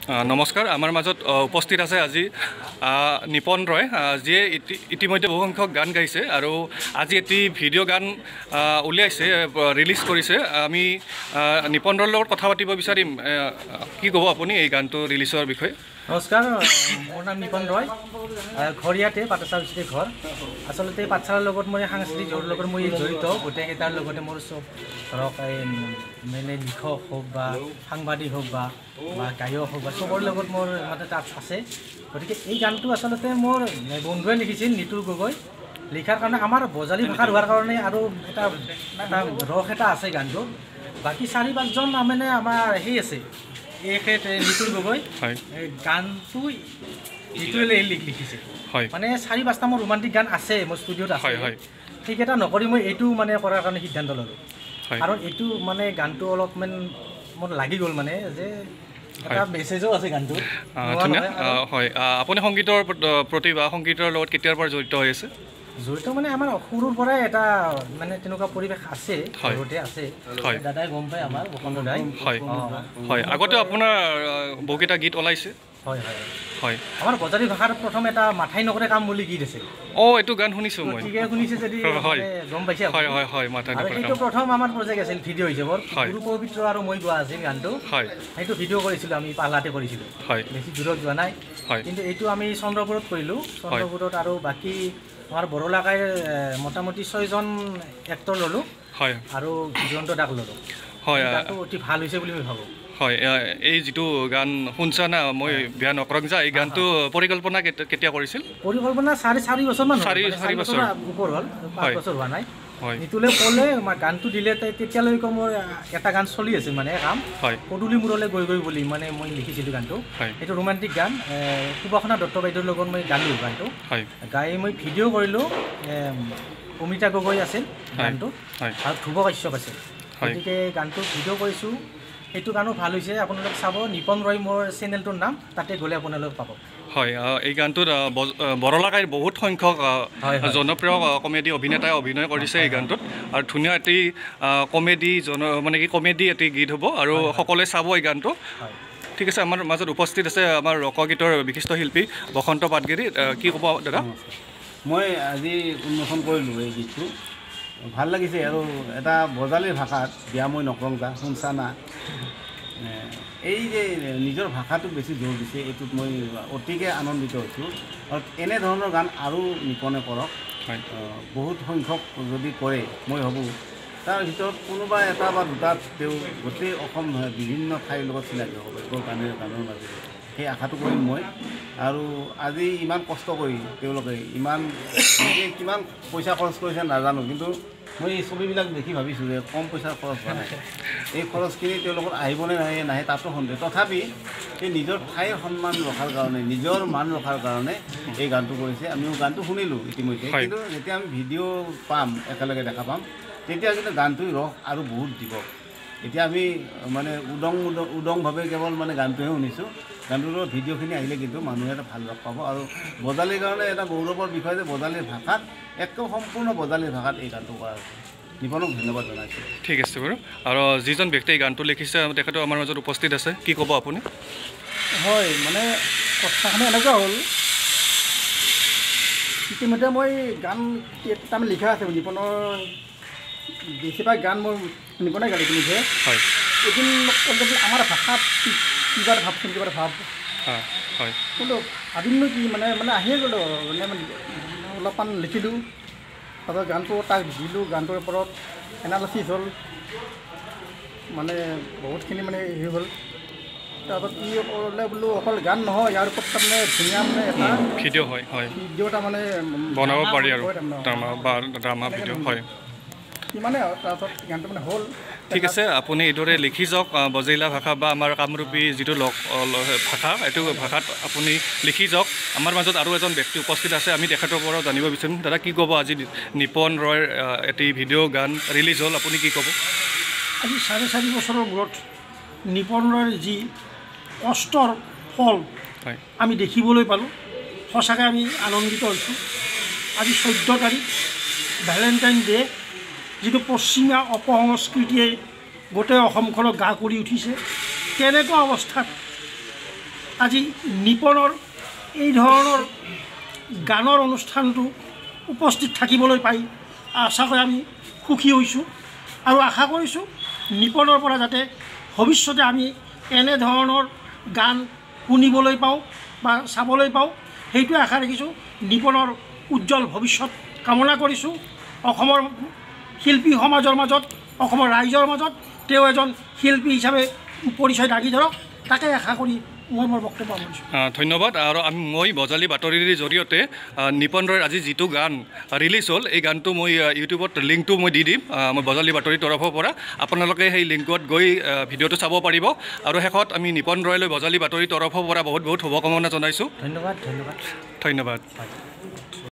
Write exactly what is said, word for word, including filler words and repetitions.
নমস্কাৰ আমাৰ মাজত উপস্থিত আছে আজি নিপন ৰয় যিয়ে ইতিমধ্যে বহু সংখ্যক গান গাইছে আৰু আজি এটি ভিডিঅ' গান উলিয়াইছে ৰিলিজ কৰিছে আমি নিপন ৰয়ৰ লগত কথা পাতিব বিচাৰিম কি ক'ব আপুনি এই গানটো ৰিলিজৰ বিষয়ে নমস্কাৰ মোৰ নাম নিপন ৰয় ঘৰ ইয়াতে পাঠশালাৰ ঘৰ আচলতে পাঠশালাৰ লগত মই সাংস্কৃতিক জোৰৰ লগত মই জড়িত গোটেইকেইটাৰ লগতে মোৰ চব ধৰক মানে লিখক হওক বা সাংবাদিক হওক বা বা গায়ক হওক বা চবৰ লগত মোৰ মানে তাত আছে গতিকে এই গানটো আচলতে মোৰ বন্ধুৱে লিখিছিল নিতুল গগৈ লিখাৰ কাৰণে আমাৰ বজালী ভাষাৰ হোৱাৰ কাৰণে আৰু এটা এটা ৰস এটা আছে গানটো বাকী চাৰি পাঁচজন মানে আমাৰ সেই আছে এখেত নিতুল গগৈ গানটো নিতুলে লিখিছে মানে চাৰি পাঁচটা মোৰ ৰোমান্টিক গান আছে মোৰ ষ্টুডিঅ'ত আছে সেইকেইটা নকৰি মই এইটো মানে কৰাৰ কাৰণে সিদ্ধান্ত ল'লোঁ কাৰণ এইটো মানে গানটো অলপমান মোৰ লাগি গ'ল মানে যে এটা মেছেজো আছে গানটো হয় আপুনি সংগীতৰ প্ৰতি বা সংগীতৰ লগত কেতিয়াৰ পৰা জড়িত হৈ আছে জড়িত মানে আমাৰ সৰুৰ পৰাই এটা মানে তেনেকুৱা পৰিৱেশ আছে ঘৰতে আছে দাদাই গম পায় আমাৰ বসন্ত দাই হয় হয় আগতে আপোনাৰ বহুকেইটা গীত ওলাইছে হয় হয় হয় আমাৰ বজালী ভাষাৰ প্ৰথম এটা মাথাই নকৰে কাম বুলি গীত আছে অ এইটো গান শুনিছোঁ মই ঠিকে শুনিছে যদি গম পাইছে হয় হয় হয় মাথাই নকৰে এইটো প্ৰথম আমাৰ প্ৰজেক্ট আছিল ভিডিঅ' হিচাপত গুৰু পবিত্ৰ আৰু মই গোৱা আছিল গানটো হয় সেইটো ভিডিঅ' কৰিছিলোঁ আমি পালাতে কৰিছিলোঁ হয় বেছি দূৰত যোৱা নাই কিন্তু এইটো আমি চন্দ্ৰপুৰত কৰিলোঁ চন্দ্ৰপুৰত আৰু বাকী আমাৰ বড়োলাকাই মোটামুটি ছয়জন এক্টৰ ল'লোঁ হয় আৰু জয়ন্ত দাক ল'লোঁ হয় গানটো অতি ভাল হৈছে বুলি মই ভাবোঁ হয় এই যিটো গান শুনছা না মই বেয়া নকৰক যা এই গানটো পৰিকল্পনা কেতিয়া কৰিছিল পৰিকল্পনা চাৰি চাৰি বছৰমান চাৰি চাৰি বছৰ ওপৰ হ'ল পাঁচ বছৰ হোৱা নাই হয় নিতুলে ক'লে গানটো দিলে তেতিয়ালৈকে মোৰ এটা গান চলি আছে মানে কাম হয় পদূলি মূৰলৈ গৈ গৈ বুলি মানে মই লিখিছিলোঁ গানটো এইটো ৰোমান্টিক গান সুবাসনা দত্ত বাইদেউৰ লগত মই গালোঁ গানটো গাই মই ভিডিঅ' কৰিলোঁ অমিতা গগৈ আছিল গানটো আৰু ধ্ৰুৱ কাশ্যপ আছিল গতিকে গানটো ভিডিঅ' কৰিছোঁ এইটো গানো ভাল হৈছে আপোনালোকে চাব নিপন ৰয় মোৰ চেনেলটোৰ নাম তাতে গ'লে আপোনালোকে পাব হয় এই গানটোত বড়োলাকাইৰ বহুত সংখ্যক জনপ্ৰিয় কমেডি অভিনেতাই অভিনয় কৰিছে এই গানটোত আৰু ধুনীয়া এটি কমেডি জন মানে কি কমেডি এটি গীত হ'ব আৰু সকলোৱে চাব এই গানটো ঠিক আছে আমাৰ মাজত উপস্থিত আছে আমাৰ লোকগীতৰ বিশিষ্ট শিল্পী বসন্ত পাটগিৰি কি ক'ব দাদা মই আজি উন্মোচন কৰিলোঁ এই গীতটো ভাল লাগিছে আৰু এটা বজালীৰ ভাষাত বিয়া মই নকৰং যা শুনছা না এই যে নিজৰ ভাষাটোক বেছি জোৰ দিছে এইটোত মই অতিকে আনন্দিত হৈছোঁ আৰু এনেধৰণৰ গান আৰু নিপনে কৰক বহুত সংখ্যক যদি কৰে মই ভাবোঁ তাৰ ভিতৰত কোনোবা এটা বা দুটা তেওঁ গোটেই অসম নহয় বিভিন্ন ঠাইৰ লগত চিনাকি হ'ব পাৰিব গানেৰ গানৰ মাজেৰে সেই আশাটো কৰিম মই আৰু আজি ইমান কষ্ট কৰি তেওঁলোকে ইমান কিমান পইচা খৰচ কৰিছে নাজানো কিন্তু মই এই ছবিবিলাক দেখি ভাবিছোঁ যে কম পইচাৰ খৰচ হোৱা নাই এই খৰচখিনি তেওঁলোকৰ আহিবনে নাহে নাহে তাতো সন্দেহ তথাপি এই নিজৰ ঠাইৰ সন্মান ৰখাৰ কাৰণে নিজৰ মান ৰখাৰ কাৰণে এই গানটো কৰিছে আমিও গানটো শুনিলোঁ ইতিমধ্যে কিন্তু যেতিয়া আমি ভিডিঅ' পাম একেলগে দেখা পাম তেতিয়া কিন্তু গানটোৰ ৰস আৰু বহুত দিব এতিয়া আমি মানে উদং উদং উদংভাৱে কেৱল মানে গানটোহে শুনিছোঁ গানটোৰ ভিডিঅ'খিনি আহিলে কিন্তু মানুহে এটা ভাল ৰস পাব আৰু বজালীৰ কাৰণে এটা গৌৰৱৰ বিষয় যে বজালীৰ ভাষাত একদম সম্পূৰ্ণ বজালীৰ ভাষাত এই গানটো কৰা হৈছে নিপনক ধন্যবাদ জনাইছোঁ ঠিক আছে বাৰু আৰু যিজন ব্যক্তিয়ে এই গানটো লিখিছে তেখেতো আমাৰ মাজত উপস্থিত আছে কি ক'ব আপুনি হয় মানে কথাখিনি এনেকুৱা হ'ল ইতিমধ্যে মই গান তাৰমানে লিখা আছে নিপনৰ বেছিভাগ গান মোৰ নিপনে গালি ইতিমধ্যে হয় এদিন আমাৰ ভাষাত কিবা এটা ভাবচোন কিবা এটা ভাব হয় কিন্তু ভাবিমনো কি মানে মানে আহিয়ে গ'লোঁ মানে অলপমান লিখিলোঁ তাৰপিছত গানটো তাক দিলোঁ গানটোৰ ওপৰত এনালাইচিছ হ'ল মানে বহুতখিনি মানে হেৰি হ'ল তাৰপিছত কি ক'লে বোলো অকল গান নহয় ইয়াৰ ওপৰত তাৰমানে ধুনীয়া মানে এটা ভিডিঅ' হয় হয় ভিডিঅ' এটা মানে বনাব পাৰি আৰু ড্ৰামা ভিডিঅ' হয় ইমানে আৰু তাৰপিছত গানটো মানে হ'ল ঠিক আছে আপুনি এইদৰে লিখি যাওক বজালীয়া ভাষা বা আমাৰ কামৰূপী যিটো লোক ভাষা এইটো ভাষাত আপুনি লিখি যাওক আমাৰ মাজত আৰু এজন ব্যক্তি উপস্থিত আছে আমি তেখেতৰ পৰা জানিব বিচাৰিম দাদা কি ক'ব আজি নিপন ৰয়ৰ এটি ভিডিঅ' গান ৰিলিজ হ'ল আপুনি কি ক'ব আজি চাৰে চাৰি বছৰৰ মূৰত নিপন ৰয়ৰ যি কষ্টৰ ফল আমি দেখিবলৈ পালোঁ সঁচাকৈ আমি আনন্দিত হৈছোঁ আজি চৈধ্য তাৰিখ ভেলেণ্টাইন ডে যিটো পশ্চিমীয়া অপসংস্কৃতিয়ে গোটেই অসমখনক গা কৰি উঠিছে তেনেকুৱা অৱস্থাত আজি নিপনৰ এই ধৰণৰ গানৰ অনুষ্ঠানটো উপস্থিত থাকিবলৈ পাই আশাকৈ আমি সুখী হৈছোঁ আৰু আশা কৰিছোঁ নিপনৰ পৰা যাতে ভৱিষ্যতে আমি এনেধৰণৰ গান শুনিবলৈ পাওঁ বা চাবলৈ পাওঁ সেইটোৱে আশা ৰাখিছোঁ নিপনৰ উজ্জ্বল ভৱিষ্যত কামনা কৰিছোঁ অসমৰ শিল্পী সমাজৰ মাজত অসমৰ ৰাইজৰ মাজত তেওঁ এজন শিল্পী হিচাপে পৰিচয় দাঙি ধৰক তাকে আশা কৰি মই মোৰ বক্তব্য কৰিছোঁ ধন্যবাদ আৰু আমি মই বজালি বাতৰিৰ জৰিয়তে নিপন ৰয়ৰ আজি যিটো গান ৰিলিজ হ'ল এই গানটো মই ইউটিউবত লিংকটো মই দি দিম মই বজালি বাতৰিৰ তৰফৰ পৰা আপোনালোকে সেই লিংকত গৈ ভিডিঅ'টো চাব পাৰিব আৰু শেষত আমি নিপন ৰয়লৈ বজালি বাতৰিৰ তৰফৰ পৰা বহুত বহুত শুভকামনা জনাইছোঁ ধন্যবাদ ধন্যবাদ ধন্যবাদ